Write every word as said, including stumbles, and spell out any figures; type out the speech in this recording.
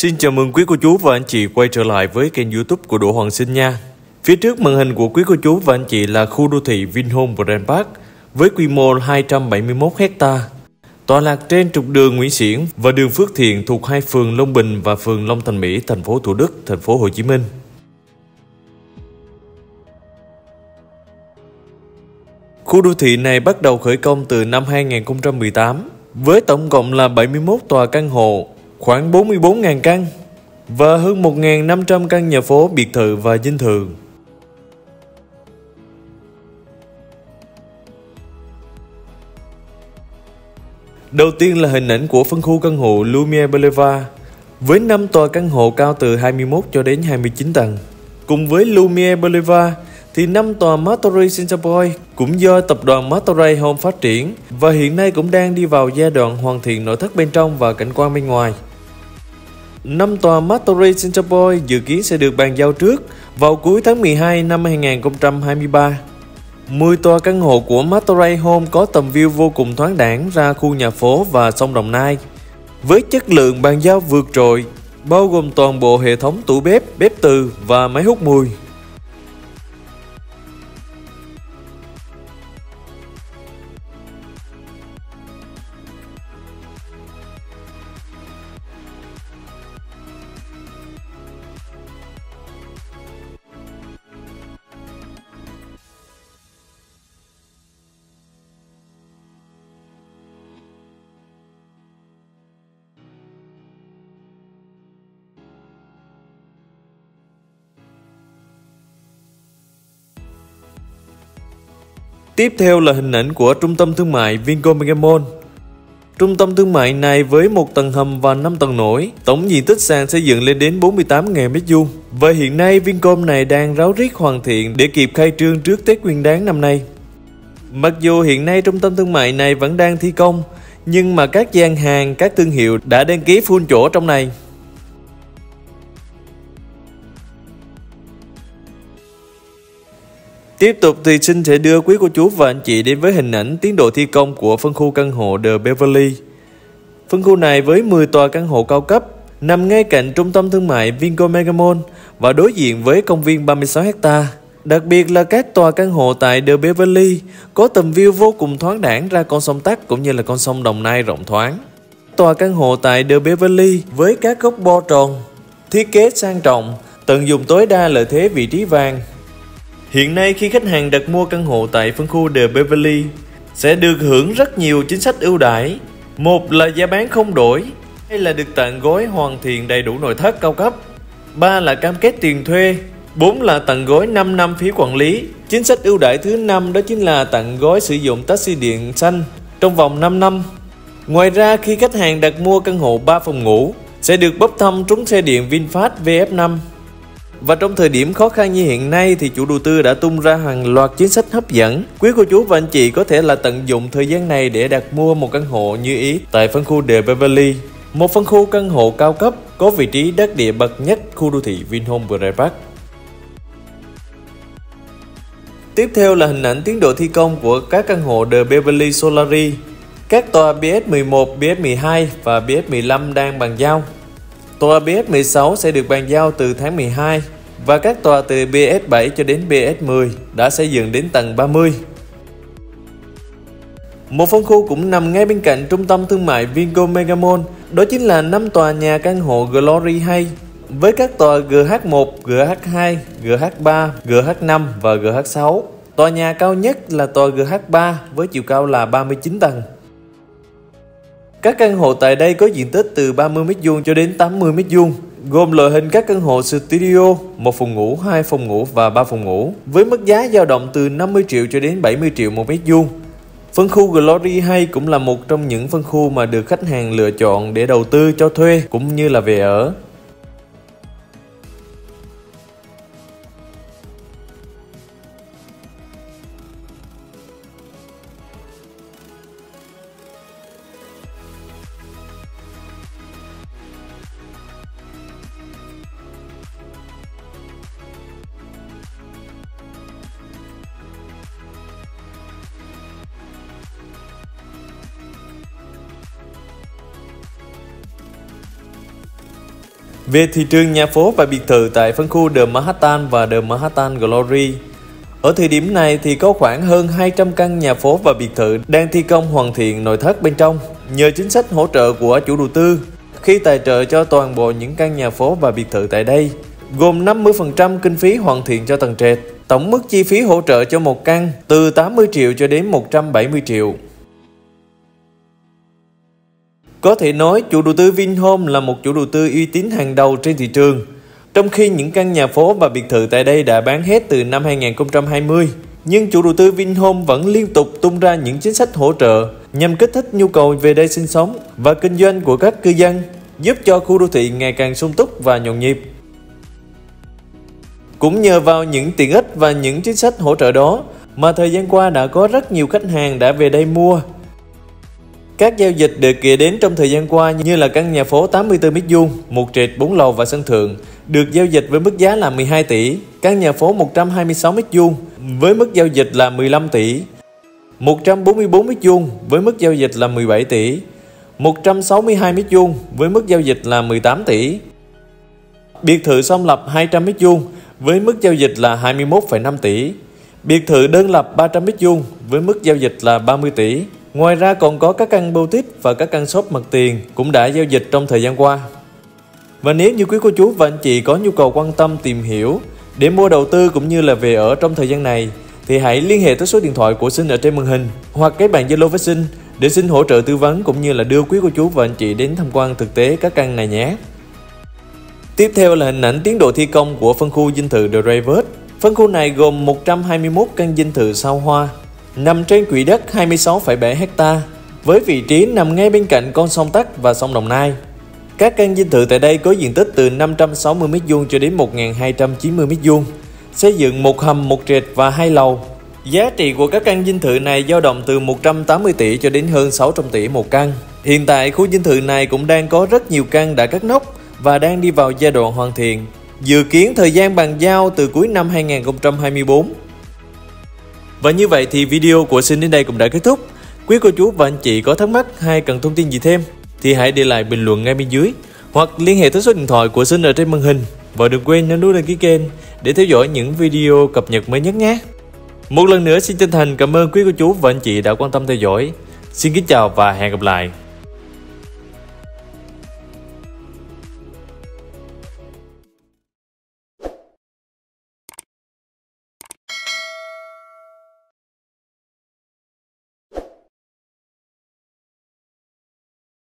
Xin chào mừng quý cô chú và anh chị quay trở lại với kênh YouTube của Đỗ Hoàng Sinh nha. Phía trước màn hình của quý cô chú và anh chị là khu đô thị Vinhome Grand Park với quy mô hai trăm bảy mươi mốt héc-ta, tọa lạc trên trục đường Nguyễn Xiển và đường Phước Thiện thuộc hai phường Long Bình và phường Long Thành Mỹ, thành phố Thủ Đức, thành phố Hồ Chí Minh. Khu đô thị này bắt đầu khởi công từ năm hai nghìn không trăm mười tám với tổng cộng là bảy mươi mốt tòa căn hộ, khoảng bốn mươi bốn nghìn căn và hơn một nghìn năm trăm căn nhà phố, biệt thự và dinh thự. Đầu tiên là hình ảnh của phân khu căn hộ Lumiere Boulevard với năm tòa căn hộ cao từ hai mươi mốt cho đến hai mươi chín tầng. Cùng với Lumiere Boulevard thì năm tòa Martorey Center Point cũng do tập đoàn Martorey Home phát triển và hiện nay cũng đang đi vào giai đoạn hoàn thiện nội thất bên trong và cảnh quan bên ngoài. năm tòa Martorey Center Point dự kiến sẽ được bàn giao trước vào cuối tháng mười hai năm hai nghìn không trăm hai mươi ba. mười tòa căn hộ của Martorey Home có tầm view vô cùng thoáng đãng ra khu nhà phố và sông Đồng Nai, với chất lượng bàn giao vượt trội, bao gồm toàn bộ hệ thống tủ bếp, bếp từ và máy hút mùi. Tiếp theo là hình ảnh của trung tâm thương mại Vincom Megamall. Trung tâm thương mại này với một tầng hầm và năm tầng nổi, tổng diện tích sàn xây dựng lên đến bốn mươi tám nghìn mét vuông. Và hiện nay Vincom này đang ráo riết hoàn thiện để kịp khai trương trước Tết Nguyên đán năm nay. Mặc dù hiện nay trung tâm thương mại này vẫn đang thi công, nhưng mà các gian hàng, các thương hiệu đã đăng ký full chỗ trong này. Tiếp tục thì xin sẽ đưa quý cô chú và anh chị đến với hình ảnh tiến độ thi công của phân khu căn hộ The Beverly. Phân khu này với mười tòa căn hộ cao cấp nằm ngay cạnh trung tâm thương mại Vincom Megamall và đối diện với công viên ba mươi sáu héc-ta. Đặc biệt là các tòa căn hộ tại The Beverly có tầm view vô cùng thoáng đãng ra con sông Tắc cũng như là con sông Đồng Nai rộng thoáng. Tòa căn hộ tại The Beverly với các góc bo tròn, thiết kế sang trọng, tận dụng tối đa lợi thế vị trí vàng. Hiện nay khi khách hàng đặt mua căn hộ tại phân khu The Beverly sẽ được hưởng rất nhiều chính sách ưu đãi. Một là giá bán không đổi, hai là được tặng gói hoàn thiện đầy đủ nội thất cao cấp, ba là cam kết tiền thuê, bốn là tặng gói năm năm phí quản lý. Chính sách ưu đãi thứ năm đó chính là tặng gói sử dụng taxi điện xanh trong vòng năm năm. Ngoài ra khi khách hàng đặt mua căn hộ ba phòng ngủ sẽ được bốc thăm trúng xe điện VinFast vê ép năm. Và trong thời điểm khó khăn như hiện nay thì chủ đầu tư đã tung ra hàng loạt chính sách hấp dẫn. Quý cô chú và anh chị có thể là tận dụng thời gian này để đặt mua một căn hộ như ý tại phân khu The Beverly, một phân khu căn hộ cao cấp có vị trí đắc địa bậc nhất khu đô thị Vinhome Grand Park. Tiếp theo là hình ảnh tiến độ thi công của các căn hộ The Beverly Solari. Các tòa bê ét mười một, bê ét mười hai và bê ét mười lăm đang bàn giao. Tòa bê ét mười sáu sẽ được bàn giao từ tháng mười hai và các tòa từ bê ét bảy cho đến bê ét mười đã xây dựng đến tầng ba mươi. Một phân khu cũng nằm ngay bên cạnh trung tâm thương mại Vincom Megamall, đó chính là năm tòa nhà căn hộ Glory Heights với các tòa giê hát một, giê hát hai, giê hát ba, giê hát năm và giê hát sáu. Tòa nhà cao nhất là tòa giê hát ba với chiều cao là ba mươi chín tầng. Các căn hộ tại đây có diện tích từ ba mươi mét vuông cho đến tám mươi mét vuông, gồm loại hình các căn hộ studio, một phòng ngủ, hai phòng ngủ và ba phòng ngủ, với mức giá dao động từ năm mươi triệu cho đến bảy mươi triệu một mét vuông. Phân khu Glory Heights cũng là một trong những phân khu mà được khách hàng lựa chọn để đầu tư cho thuê cũng như là về ở. Về thị trường nhà phố và biệt thự tại phân khu The Manhattan và The Manhattan Glory, ở thời điểm này thì có khoảng hơn hai trăm căn nhà phố và biệt thự đang thi công hoàn thiện nội thất bên trong nhờ chính sách hỗ trợ của chủ đầu tư khi tài trợ cho toàn bộ những căn nhà phố và biệt thự tại đây, gồm năm mươi phần trăm kinh phí hoàn thiện cho tầng trệt. Tổng mức chi phí hỗ trợ cho một căn từ tám mươi triệu cho đến một trăm bảy mươi triệu. Có thể nói chủ đầu tư Vinhome là một chủ đầu tư uy tín hàng đầu trên thị trường. Trong khi những căn nhà phố và biệt thự tại đây đã bán hết từ năm hai nghìn không trăm hai mươi, nhưng chủ đầu tư Vinhome vẫn liên tục tung ra những chính sách hỗ trợ nhằm kích thích nhu cầu về đây sinh sống và kinh doanh của các cư dân, giúp cho khu đô thị ngày càng sung túc và nhộn nhịp. Cũng nhờ vào những tiện ích và những chính sách hỗ trợ đó mà thời gian qua đã có rất nhiều khách hàng đã về đây mua. Các giao dịch được kể đến trong thời gian qua như là căn nhà phố tám mươi tư mét vuông, một trệt bốn lầu và sân thượng được giao dịch với mức giá là mười hai tỷ, căn nhà phố một trăm hai mươi sáu mét vuông với mức giao dịch là mười lăm tỷ, một trăm bốn mươi tư mét vuông với mức giao dịch là mười bảy tỷ, một trăm sáu mươi hai mét vuông với mức giao dịch là mười tám tỷ. Biệt thự song lập hai trăm mét vuông với mức giao dịch là hai mươi mốt phẩy năm tỷ. Biệt thự đơn lập ba trăm mét vuông với mức giao dịch là ba mươi tỷ. Ngoài ra còn có các căn boutique và các căn shop mặt tiền cũng đã giao dịch trong thời gian qua. Và nếu như quý cô chú và anh chị có nhu cầu quan tâm tìm hiểu để mua đầu tư cũng như là về ở trong thời gian này thì hãy liên hệ tới số điện thoại của Sinh ở trên màn hình hoặc kết bạn Zalo với Sinh để xin hỗ trợ tư vấn cũng như là đưa quý cô chú và anh chị đến tham quan thực tế các căn này nhé. Tiếp theo là hình ảnh tiến độ thi công của phân khu dinh thự The Raven. Phân khu này gồm một trăm hai mươi mốt căn dinh thự sao hoa, nằm trên quỹ đất hai mươi sáu phẩy bảy héc ta, với vị trí nằm ngay bên cạnh con sông Tắc và sông Đồng Nai. Các căn dinh thự tại đây có diện tích từ năm trăm sáu mươi mét vuông cho đến một nghìn hai trăm chín mươi mét vuông, xây dựng một hầm, một trệt và hai lầu. Giá trị của các căn dinh thự này dao động từ một trăm tám mươi tỷ cho đến hơn sáu trăm tỷ một căn. Hiện tại khu dinh thự này cũng đang có rất nhiều căn đã cắt nóc và đang đi vào giai đoạn hoàn thiện. Dự kiến thời gian bàn giao từ cuối năm hai nghìn không trăm hai mươi tư. Và như vậy thì video của Sinh đến đây cũng đã kết thúc. Quý cô chú và anh chị có thắc mắc hay cần thông tin gì thêm thì hãy để lại bình luận ngay bên dưới hoặc liên hệ tới số điện thoại của Sinh ở trên màn hình. Và đừng quên nhấn nút đăng ký kênh để theo dõi những video cập nhật mới nhất nhé. Một lần nữa xin chân thành cảm ơn quý cô chú và anh chị đã quan tâm theo dõi. Xin kính chào và hẹn gặp lại.